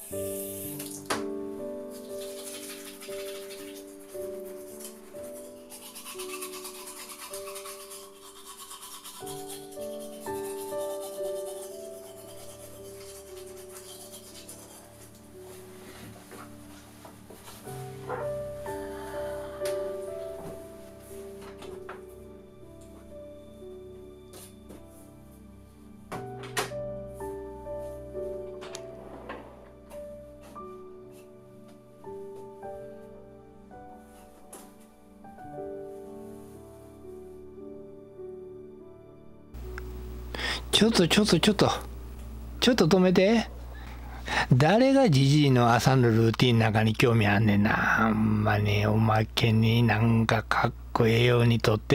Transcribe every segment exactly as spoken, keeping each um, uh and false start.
ちょっとちょっとちょっとちょっと止めて。誰がじじいの朝のルーティンの中に興味あんねんな。ほんまにおまけになんかかっこええようにとって、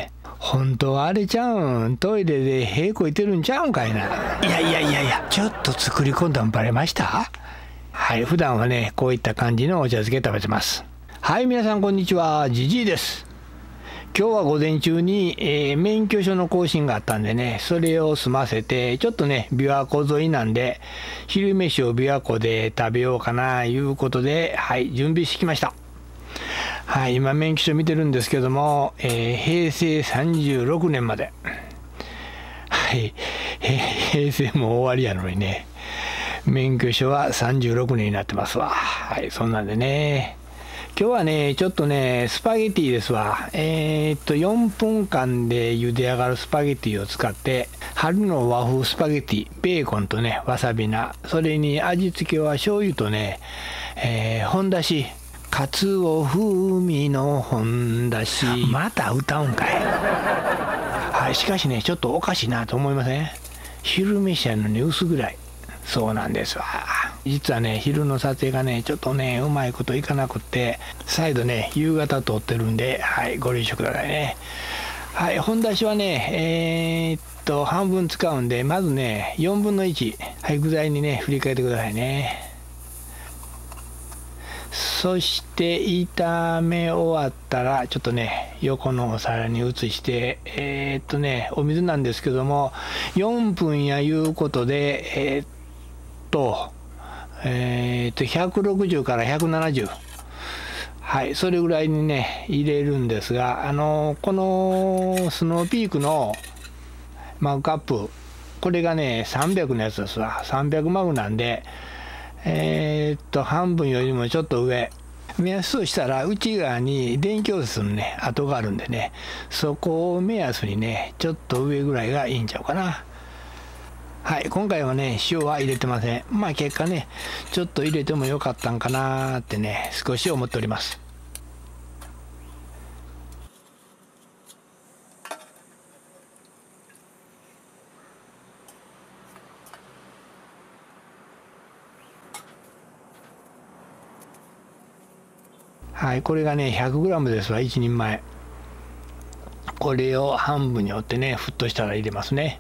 本当はあれちゃうん、トイレで屁こいてるんちゃうんかいな。いやいやいやいや、ちょっと作り込んだんバレました？はい、普段はねこういった感じのお茶漬け食べてます。はい、皆さんこんにちは、じじいです。今日は午前中に、えー、免許証の更新があったんでね、それを済ませて、ちょっとね、琵琶湖沿いなんで、昼飯を琵琶湖で食べようかな、いうことで、はい、準備してきました。はい、今免許証見てるんですけども、えー、へいせいさんじゅうろくねんまで。はい、平成も終わりやのにね、免許証はさんじゅうろくねんになってますわ。はい、そんなんでね。今日はね、ちょっとね、スパゲティですわ。えー、っと、よんぷんかんで茹で上がるスパゲティを使って、春の和風スパゲティ、ベーコンとね、わさび菜、それに味付けは醤油とね、えー、本だし、かつお風味の本だし、また歌うんかい。はい、しかしね、ちょっとおかしいなと思いません？昼飯やのに薄暗い。そうなんですわ。実はね、昼の撮影がね、ちょっとね、うまいこといかなくって、再度ね、夕方撮ってるんで、はい、ご了承くださいね。はい、本だしはね、えー、っと、半分使うんで、まずね、よんぶんのいち、はい、具材にね、振りかけてくださいね。そして、炒め終わったら、ちょっとね、横のお皿に移して、えー、っとね、お水なんですけども、よんぷんやいうことで、えー、っと、えー、っとひゃくろくじゅうからひゃくななじゅう、はい、それぐらいにね入れるんですが、あのこのスノーピークのマグカップ、これがねさんびゃくのやつですわ。さんびゃくマグなんで、えー、っと半分よりもちょっと上、目安としたら内側に電気溶接のね跡があるんでね、そこを目安にねちょっと上ぐらいがいいんちゃうかな。はい、今回はね、塩は入れてません。まあ結果ね、ちょっと入れてもよかったんかなーってね、少し思っております。はい、これがね、ひゃくグラム ですわ、いちにんまえ。これを半分に折ってね、沸騰したら入れますね。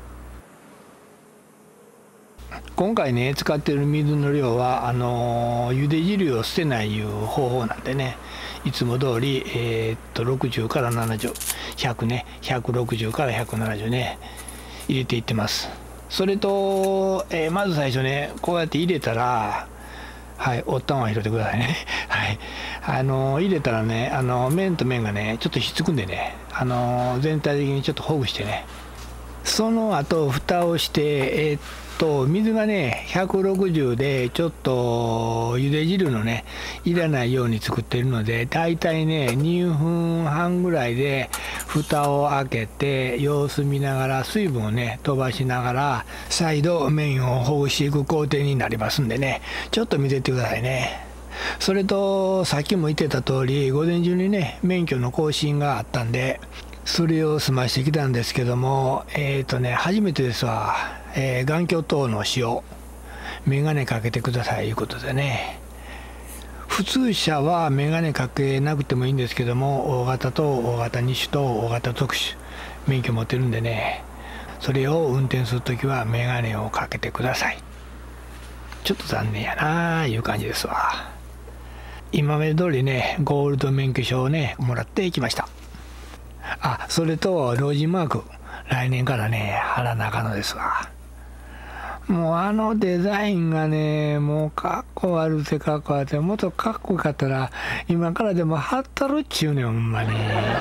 今回ね使ってる水の量はあのー、茹で汁を捨てないいう方法なんでね、いつも通りえー、っとろくじゅうからななじゅう、ひゃくね、ひゃくろくじゅうからひゃくななじゅうね入れていってます。それと、えー、まず最初ねこうやって入れたら、はい、おったんは拾ってくださいねはいあのー、入れたらね、あのー、麺と麺がねちょっとひっつくんでね、あのー、全体的にちょっとほぐしてね、その後蓋をして、えー、っと水がねひゃくろくじゅうでちょっと茹で汁のねいらないように作ってるので、だいたいねにふんはんぐらいで蓋を開けて様子見ながら水分をね飛ばしながら再度麺をほぐしていく工程になりますんでね、ちょっと見てってくださいね。それとさっきも言ってた通り、午前中にね免許の更新があったんで、それを済ましてきたんですけども、えっとね、初めてですわ、えー、眼鏡等の使用、メガネかけてくださいいうことでね、普通車はメガネかけなくてもいいんですけども、大型と大型二種と大型特殊、免許持ってるんでね、それを運転するときはメガネをかけてください。ちょっと残念やなあいう感じですわ。今まで通りね、ゴールド免許証をね、もらってきました。あ、それと老人マーク来年からね貼らなあかんのですわ。 もうあのデザインがね、もうかっこ悪くてかっこ悪くて、もっとかっこよかったら今からでも貼ったるっちゅうねん、ほんまに。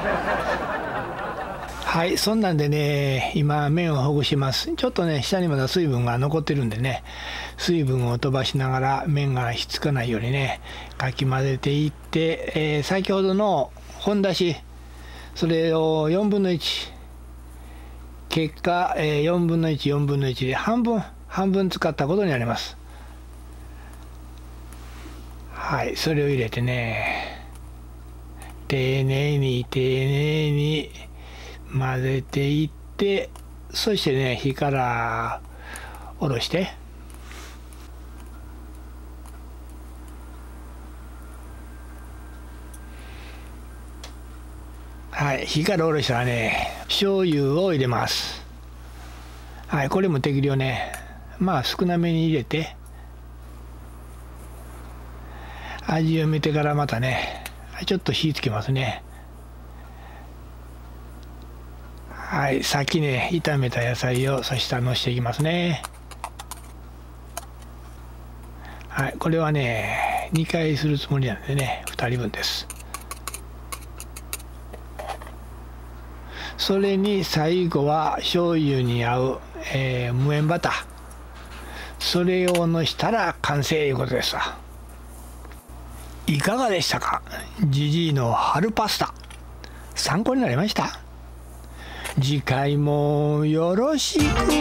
はい、そんなんでね、今麺をほぐします。ちょっとね、下にまだ水分が残ってるんでね、水分を飛ばしながら麺がひっつかないようにね、かき混ぜていって、えー、先ほどの本だし、それをよんぶんのいち、結果、えー、よんぶんのいち、よんぶんのいちで半分、半分使ったことになります。はい、それを入れてね、丁寧に丁寧に混ぜていって、そしてね、火から下ろして、はい、火から下ろしたらね、醤油を入れます。はい、これも適量ね、まあ少なめに入れて、味を見てからまたね、ちょっと火つけますね。はい、先ね、炒めた野菜をそしたらのしていきますね。はい、これはね、にかいするつもりなんでね、ふたりぶんです。それに最後は醤油に合う、えー、無塩バター。それをのしたら完成いうことですわ。いかがでしたか？ジジイの春パスタ。参考になりました？次回もよろしく。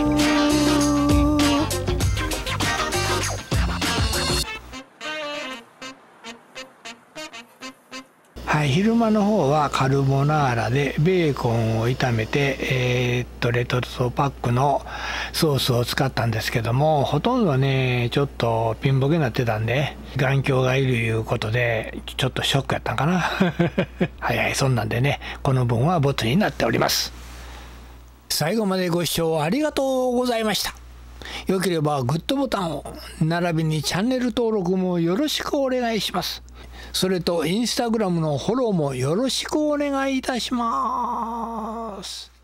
はい、昼間の方はカルボナーラでベーコンを炒めて、えー、っとレトルトパックのソースを使ったんですけども、ほとんどはねちょっとピンボケになってたんで、眼鏡がいるいうことでちょっとショックやったんかなはいはい、そんなんでね、この分はボツになっております。最後までご視聴ありがとうございました。よければグッドボタンを、並びにチャンネル登録もよろしくお願いします。それとインスタグラムのフォローもよろしくお願いいたします。